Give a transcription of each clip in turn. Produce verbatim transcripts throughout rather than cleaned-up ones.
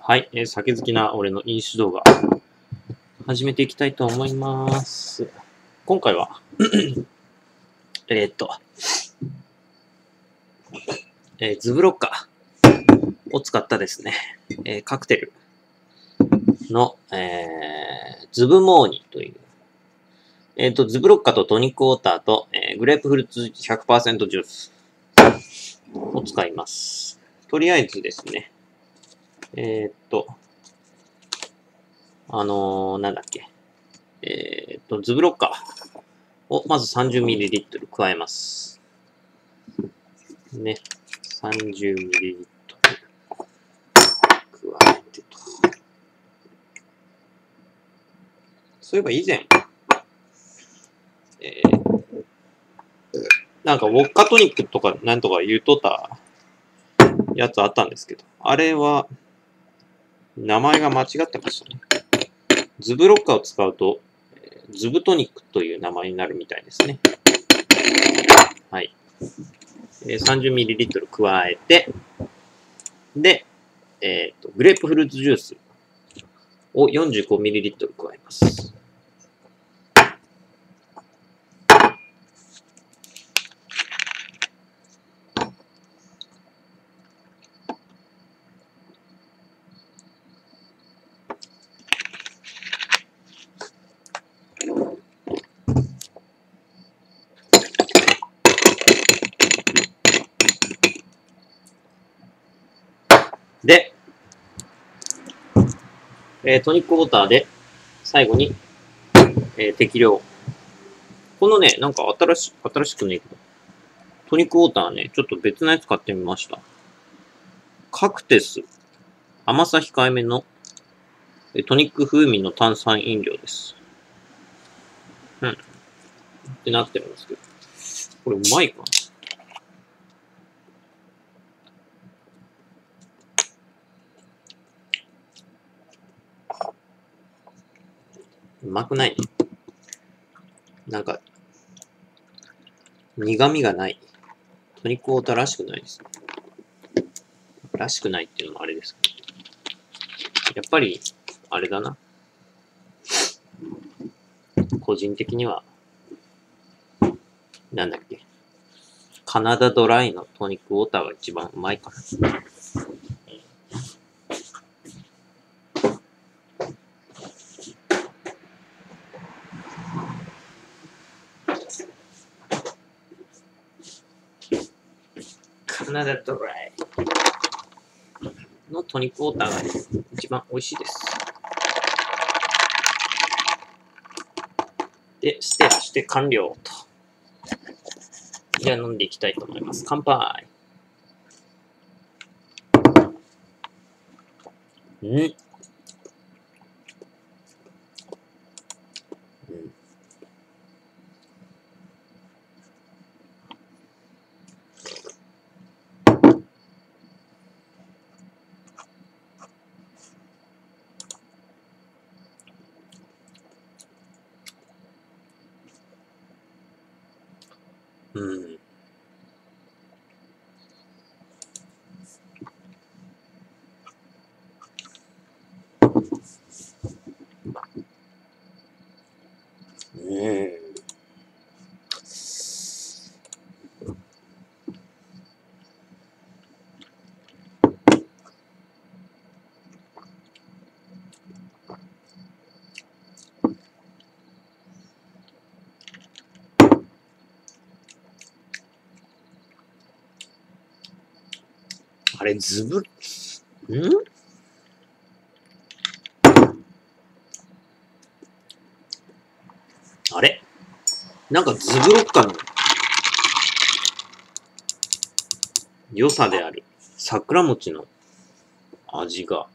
はい、えー、酒好きな俺の飲酒動画始めていきたいと思います。今回はえーっと、えー、ズブロッカーを使ったですね、えー、カクテルの、えー、ズブモーニという、えーっと、ズブロッカーとトニックウォーターと、えー、グレープフルーツ ひゃくパーセント ジュースを使います。とりあえずですね、えーっと、あのー、なんだっけ、えーっと、ズブロッカーをまず さんじゅうミリリットル 加えます。ね。さんじゅうミリリットル 加えてと。そういえば以前、えー、なんかウォッカトニックとかなんとか言うとったやつあったんですけど、あれは名前が間違ってましたね。ズブロッカーを使うと、ズブトニックという名前になるみたいですね。はい。さんじゅうミリリットル 加えて、で、えっと、グレープフルーツジュースを よんじゅうごミリリットル 加えます。で、えー、トニックウォーターで最後に、えー、適量。このね、なんか新し新しくね、トニックウォーターね、ちょっと別のやつ買ってみました。カクテス。甘さ控えめのトニック風味の炭酸飲料です。うん。ってなってるんですけど。これうまいかな？うまくないね。なんか、苦味がない。トニックウォーターらしくないですね。らしくないっていうのもあれですけど。やっぱり、あれだな。個人的には、なんだっけ。カナダドライのトニックウォーターが一番うまいかな。カナダドライのトニックウォーターが、ね、一番美味しいです。で、ステアして完了と。じゃあ飲んでいきたいと思います。乾杯。ん、うん、うん。うん。あれ、ズブ、んあれなんかズブロッカーの良さである桜餅の味が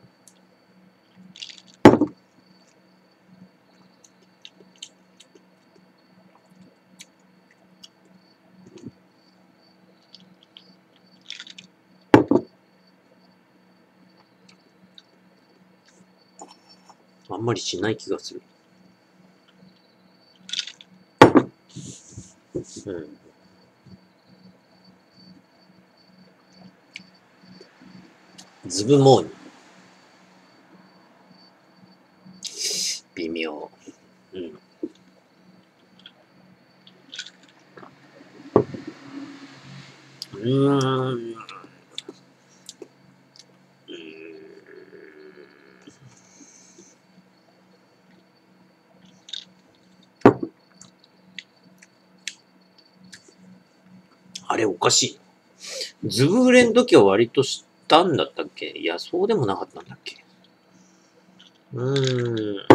あんまりしない気がする。うん。ズブモーニ。 れおかしい。ズブフレの時は割としたんだったっけ？いや、そうでもなかったんだっけ？うーん。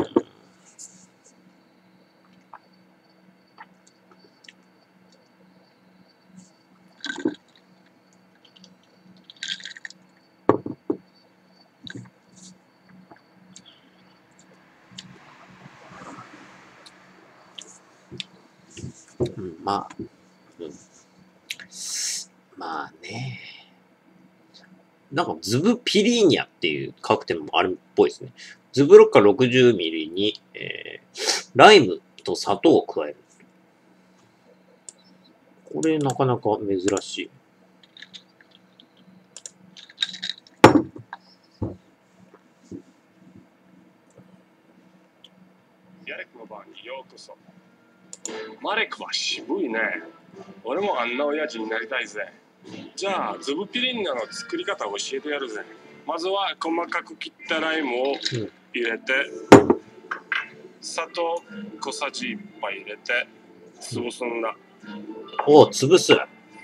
うん、まあ、うん。まあね。なんか、ズブピリーニャっていうカクテルもあるっぽいですね。ズブロッカ ろくじゅうミリ に、えー、ライムと砂糖を加える。これなかなか珍しい。 ヤレクのバーにようこそ。マレクは渋いね。俺もあんな親父になりたいぜ。じゃあ、ズブピリンナの作り方を教えてやるぜ。まずは細かく切ったライムを入れて、うん、砂糖小さじいっぱい入れて潰すんだ。 おお、潰す。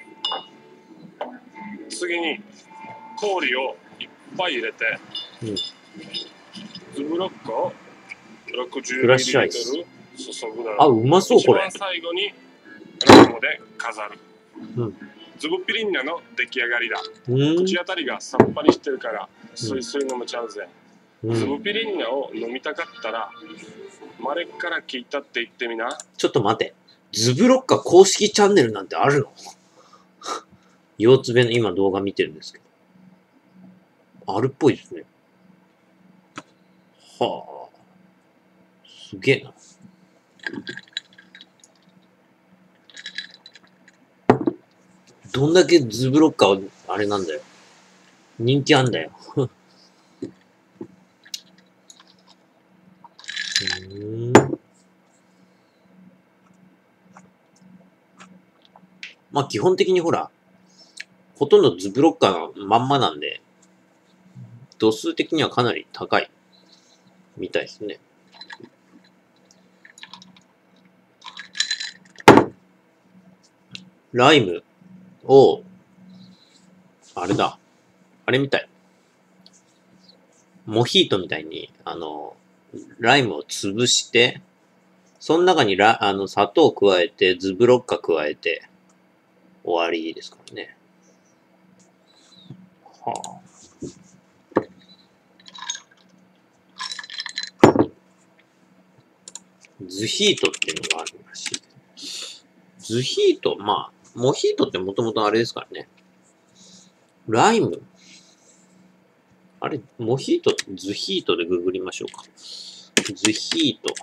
次に氷をいっぱい入れて、うん、ズブロックをろくじゅうミリリットル注ぐだろう。 あ、うまそうこれ。 一番最後にライムで飾る。うん、ズブピリンナの出来上がりだ。口当たりがさっぱりしてるからスイスイ飲めちゃうぜ。うん、ズブピリンナを飲みたかったらマレッから聞いたって言ってみな。 ちょっと待て。ズブロッカ公式チャンネルなんてあるの？腰つべの今動画見てるんですけど。あるっぽいですね。はあ。すげえな。どんだけズブロッカーあれなんだよ。人気あんだよ。うーん。まあ基本的にほら、ほとんどズブロッカーのまんまなんで、度数的にはかなり高いみたいですね。ライムを、あれだ。あれみたい。モヒートみたいに、あの、ライムを潰して、その中にラあの砂糖を加えて、ズブロッカ加えて、終わりですからね。はあ。ズヒートっていうのがあるらしい。ズヒート、まあ、モヒートってもともとあれですからね。ライム。あれ、モヒート、ズヒートでググりましょうか。ズヒート。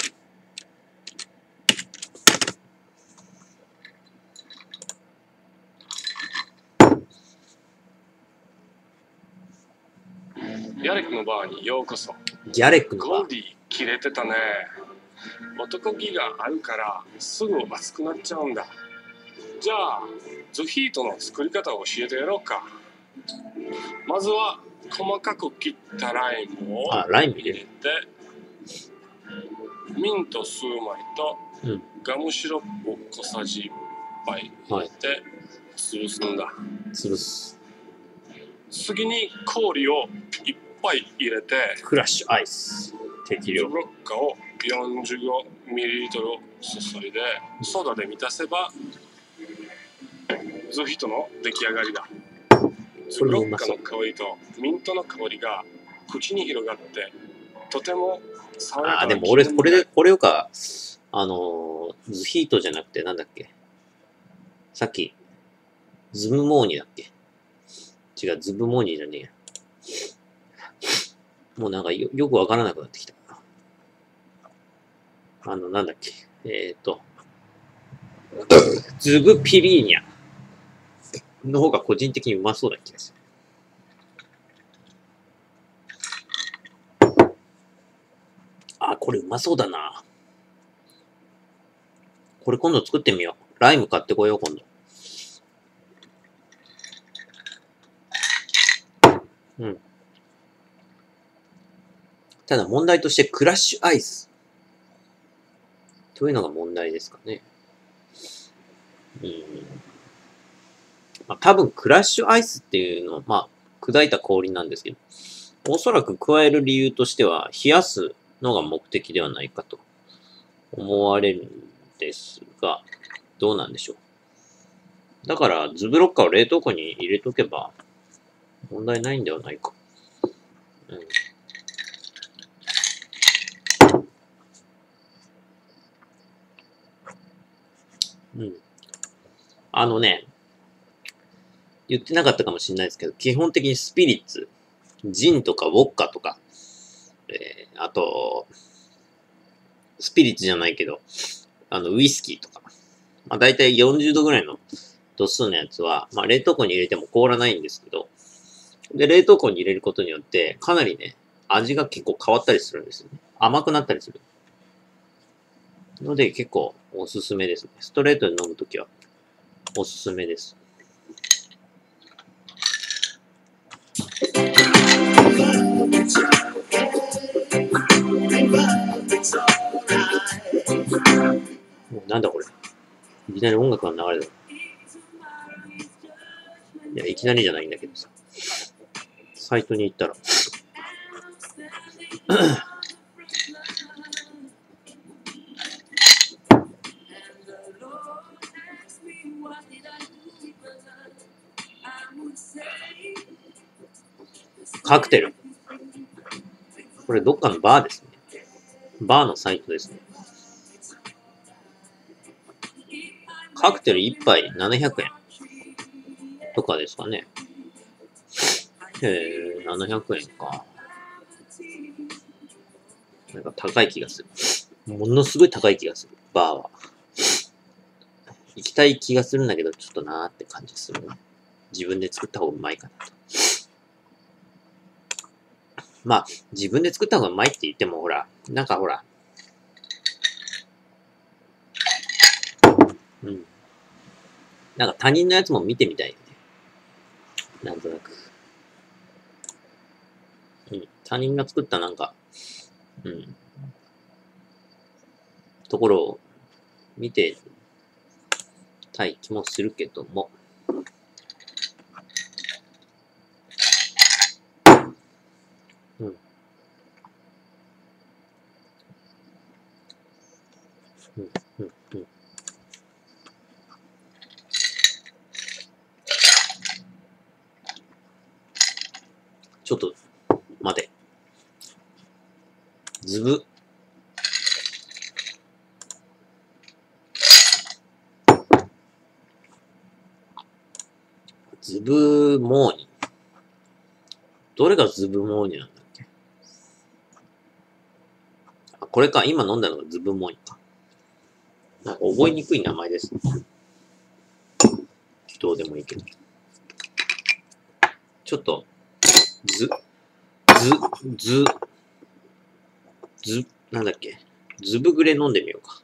ギャレックのバーにようこそ。 ギャレックのバー。 ゴーディ切れてたね。男気があるからすぐ熱くなっちゃうんだ。じゃあ、ズヒートの作り方を教えてやろうか。まずは細かく切ったライムを入れて、ミント数枚とガムシロップ小さじいっぱい入れて潰すんだ。 潰す。 次に氷をいっぱい入れて、 クラッシュアイス。適量。 ズブロッカーを よんじゅうごミリリットル 注いで、ソーダで満たせば、ズヒートの出来上がりだ。ズブロッカの香りとミントの香りが口に広がって、とても爽やかな。 あ、でも俺、これで、これよか、あのー、ズヒートじゃなくて、なんだっけ。さっき、ズムモーニだっけ。違う、ズブモーニじゃねえや。もうなんかよ、よくわからなくなってきた。あの、なんだっけ。えっと、ズブピリーニャの方が個人的にうまそうな気がする。あ、これうまそうだな。これ今度作ってみよう。ライム買ってこよう、今度。うん。ただ問題としてクラッシュアイス。というのが問題ですかね。うん。 まあ、多分クラッシュアイスっていうのは、まあ、砕いた氷なんですけど、おそらく加える理由としては、冷やすのが目的ではないかと思われるんですが、どうなんでしょう。だから、ズブロッカーを冷凍庫に入れとけば、問題ないんではないか。うん。うん。あのね、言ってなかったかもしれないですけど、基本的にスピリッツ、ジンとかウォッカとか、えー、あと、スピリッツじゃないけど、あの、ウイスキーとか、まあ大体よんじゅうどぐらいの度数のやつは、まあ冷凍庫に入れても凍らないんですけど、で、冷凍庫に入れることによって、かなりね、味が結構変わったりするんですよね。甘くなったりする。ので結構おすすめですね。ストレートで飲むときはおすすめです。なんだこれ。いきなり音楽が流れた。いや、いきなりじゃないんだけどさ。サイトに行ったら。カクテル。これどっかのバーですね。バーのサイトですね。カクテルいっぱいななひゃくえんとかですかね。へえ、ななひゃくえんか。なんか高い気がする。ものすごい高い気がする。バーは。行きたい気がするんだけど、ちょっとなーって感じするね。自分で作った方がうまいかなと。まあ、自分で作った方がうまいって言っても、ほら、なんかほら、うん。なんか他人のやつも見てみたいよね。なんとなく。うん。他人が作ったなんか、うん。ところを見てたい気もするけども。うん。うん、うん、うん。ちょっと、待て。ズブ。ズブモーニ。どれがズブモーニなんだっけ？あ、これか。今飲んだのがズブモーニか。なんか覚えにくい名前ですね。どうでもいいけど。ちょっと、ず、ず、ず、ず、なんだっけ。ズブグレ飲んでみようか。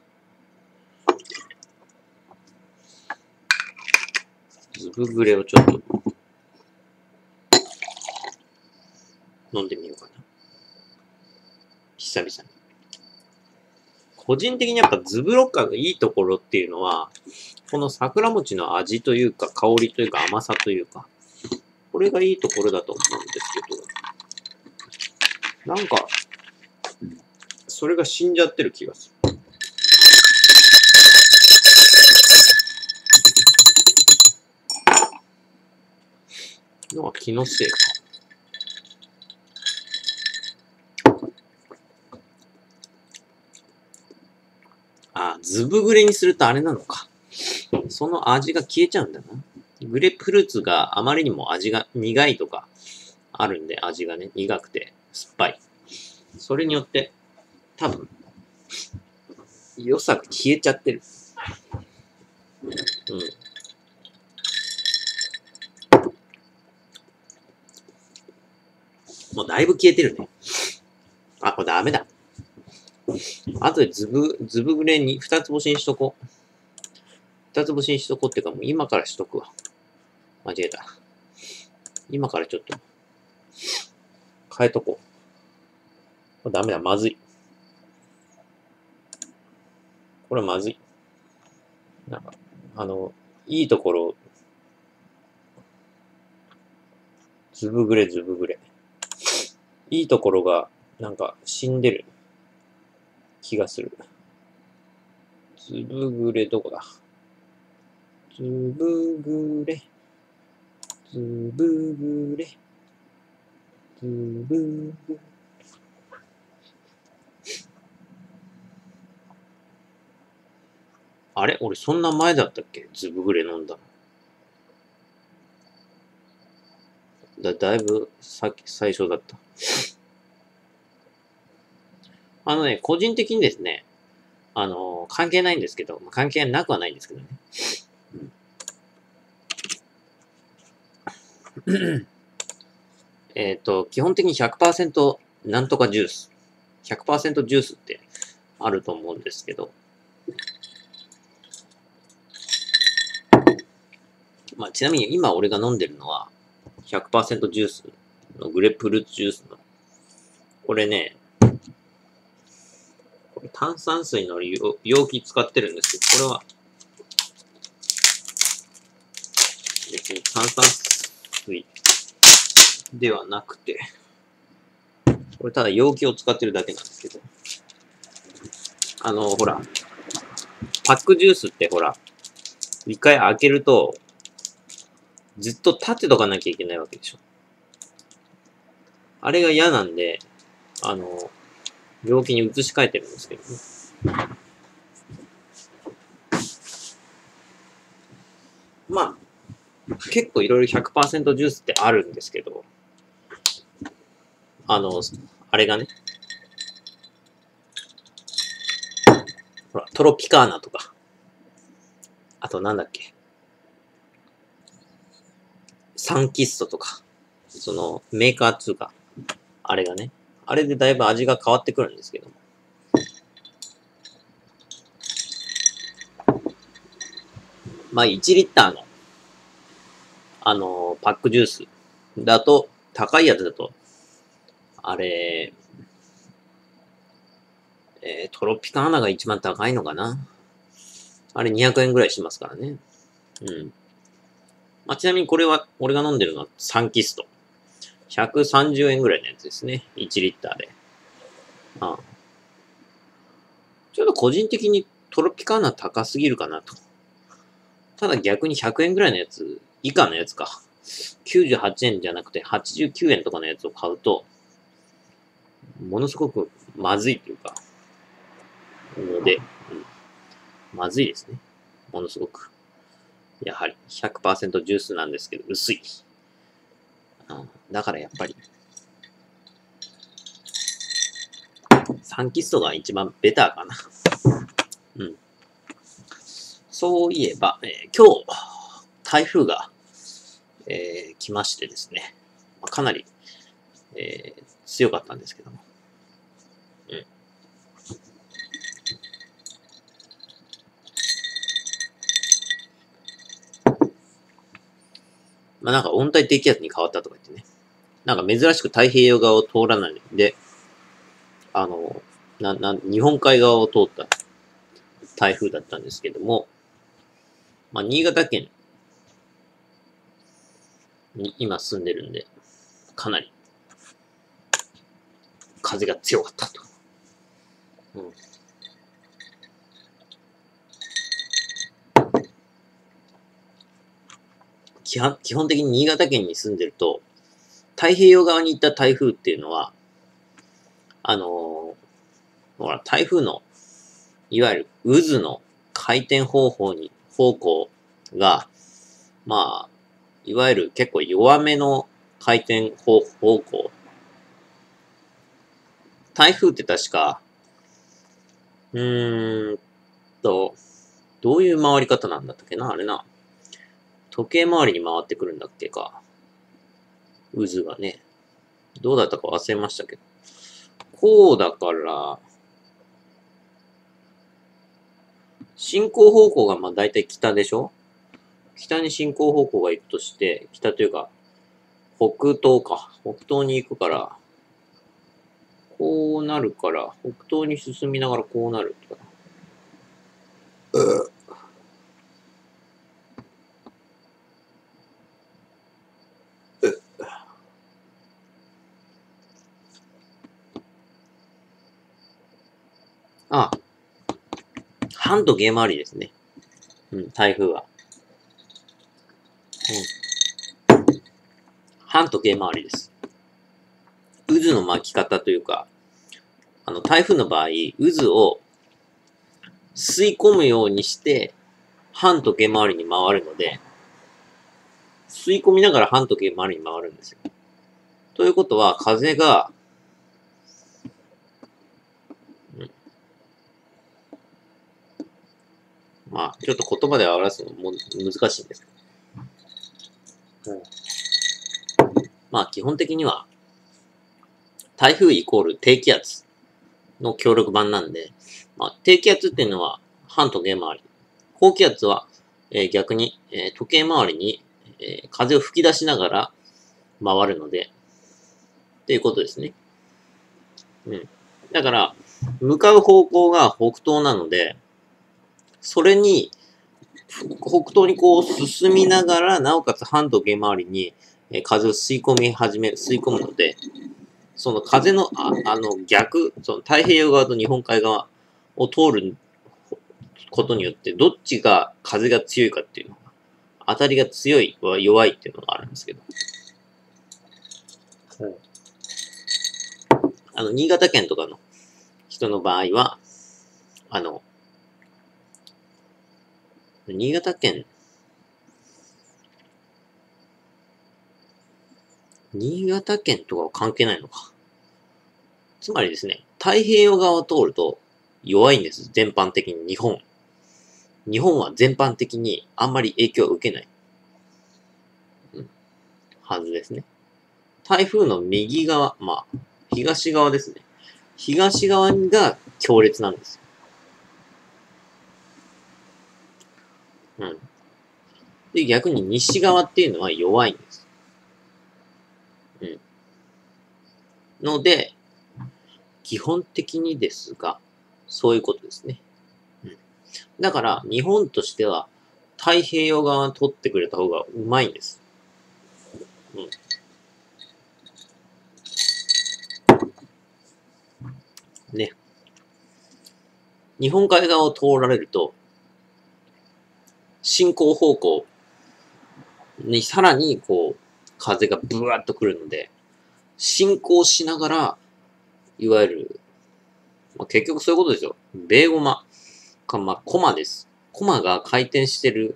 ズブグレをちょっと飲んでみようかな。久々に。個人的にやっぱズブロッカーのいいところっていうのは、この桜餅の味というか香りというか甘さというか、これがいいところだと思うんですけど、なんか、それが死んじゃってる気がする。のは気のせいか。あ、ズブグレにするとあれなのか。その味が消えちゃうんだな。グレープフルーツがあまりにも味が苦いとかあるんで、味がね、苦くて酸っぱい。それによって、多分、良さが消えちゃってる。うん。もうだいぶ消えてるね。あ、これダメだ。あとでズブ、ズブグレに二つ星にしとこう。二つ星にしとこうっていうかもう今からしとくわ。間違えた。今からちょっと変えとこう。これダメだ、まずい。これまずい。なんか、あの、いいところずぶぐれずぶぐれ。いいところが、なんか死んでる気がする。ずぶぐれどこだ？ずぶぐれ。ずぶぐれ。ずぶぐれ。あれ俺そんな前だったっけ？ずぶぐれ飲んだの。だ、だいぶさっき最初だった。あのね、個人的にですね、あのー、関係ないんですけど、関係なくはないんですけどね。えっと、基本的に ひゃくパーセント なんとかジュース。ひゃくパーセント ジュースってあると思うんですけど、まあ、ちなみに今俺が飲んでるのは ひゃくパーセント ジュースのグレープフルーツジュースの、これね、これ炭酸水の容器使ってるんですけど、これは別に炭酸水ではなくて、これただ容器を使ってるだけなんですけど、あの、ほら、パックジュースってほら、一回開けると、ずっと立てとかなきゃいけないわけでしょ。あれが嫌なんで、あの、容器に移し替えてるんですけどね。まあ、結構いろいろ ひゃくパーセント ジュースってあるんですけど、あの、あれがね、ほら、トロピカーナとか、あとなんだっけ、サンキストとか、そのメーカーっつうか、あれがね、あれでだいぶ味が変わってくるんですけども。まあいちリッターの、あのー、パックジュースだと、高いやつだと、あれ、えー、トロピカーナが一番高いのかな。あれにひゃくえんぐらいしますからね。うん。まあ、ちなみにこれは、俺が飲んでるのはサンキスト。ひゃくさんじゅうえんぐらいのやつですね。いちリッターで。ああ、ちょっと個人的にトロピカーナ高すぎるかなと。ただ逆にひゃくえんぐらいのやつ、以下のやつか。きゅうじゅうはちえんじゃなくてはちじゅうきゅうえんとかのやつを買うと、ものすごくまずいというか、ので、うん、まずいですね。ものすごく。やはり ひゃくパーセント ジュースなんですけど、薄い。うん、だからやっぱり、サンキストが一番ベターかな。うん。そういえば、えー、今日、台風が、えー、来ましてですね。まあ、かなり、えー、強かったんですけども。うん。まあなんか温帯低気圧に変わったとか言ってね。なんか珍しく太平洋側を通らないんで、あの、な、な、日本海側を通った台風だったんですけども、まあ新潟県に今住んでるんで、かなり風が強かったと。うん。基本、基本的に新潟県に住んでると、太平洋側に行った台風っていうのは、あのー、ほら、台風の、いわゆる渦の回転方法に、方向が、まあ、いわゆる結構弱めの回転方方向。台風って確か、うーんと、どういう回り方なんだったっけなあれな。時計回りに回ってくるんだっけか。渦がね。どうだったか忘れましたけど。こうだから、進行方向がまあ大体北でしょ？北に進行方向が行くとして、北というか、北東か。北東に行くから、こうなるから、北東に進みながらこうなるってかな。 あ、半時計回りですね。うん、台風は。うん。半時計回りです。渦の巻き方というか、あの、台風の場合、渦を吸い込むようにして、半時計回りに回るので、吸い込みながら半時計回りに回るんですよ。ということは、風が、うん、まあ、ちょっと言葉で表すのも難しいんですけど、うん、まあ、基本的には、台風イコール低気圧の協力版なんで、まあ、低気圧っていうのは半時計回り。高気圧は、えー、逆に、えー、時計回りに、えー、風を吹き出しながら回るので、っていうことですね。うん。だから、向かう方向が北東なので、それに、北東にこう進みながら、なおかつ半時計回りに、えー、風を吸い込み始め、吸い込むので、その風の、あ、あの逆、その太平洋側と日本海側を通ることによって、どっちが風が強いかっていうのが、当たりが強い、弱いっていうのがあるんですけど。あの、新潟県とかの人の場合は、あの、新潟県、新潟県とかは関係ないのか。つまりですね、太平洋側を通ると弱いんです。全般的に日本。日本は全般的にあんまり影響を受けない。うん、はずですね。台風の右側、まあ、東側ですね。東側が強烈なんですよ。うん。で、逆に西側っていうのは弱いんです。うん。ので、基本的にですが、そういうことですね。うん。だから、日本としては、太平洋側に取ってくれた方がうまいんです。うん。ね。日本海側を通られると、進行方向にさらにこう、風がブワーッと来るので、進行しながら、いわゆる、まあ、結局そういうことですよ。ベーゴマか、まあ、コマです。コマが回転してる、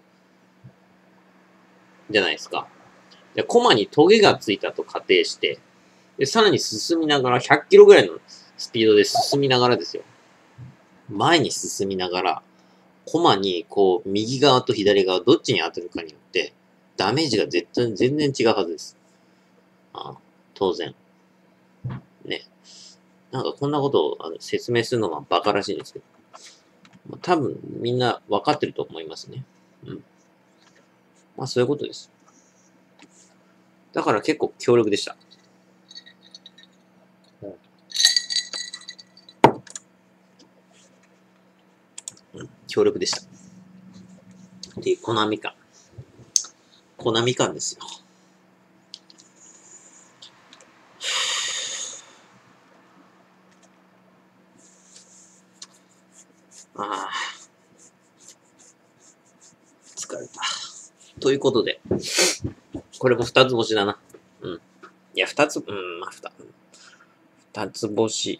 じゃないですか。で、コマにトゲがついたと仮定して、で、さらに進みながら、ひゃっキロぐらいのスピードで進みながらですよ。前に進みながら、コマに、こう、右側と左側、どっちに当てるかによって、ダメージが絶対全然違うはずです。ああ、当然。ね。なんかこんなことをあの説明するのはバカらしいんですけど。まあ、多分みんな分かってると思いますね。うん。まあそういうことです。だから結構強力でした。うん、強力でした。で、粉みかん。粉みかんですよ。ああ。疲れた。ということで、これも二つ星だな。うん。いや、二つ、うん、まあ、二、二つ星。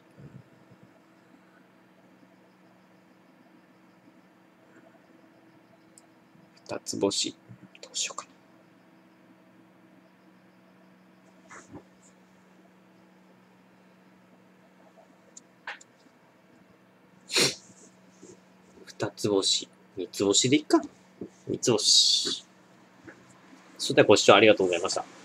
二つ星。どうしようかな。二つ星。三つ星でいいか。三つ星。それではご視聴ありがとうございました。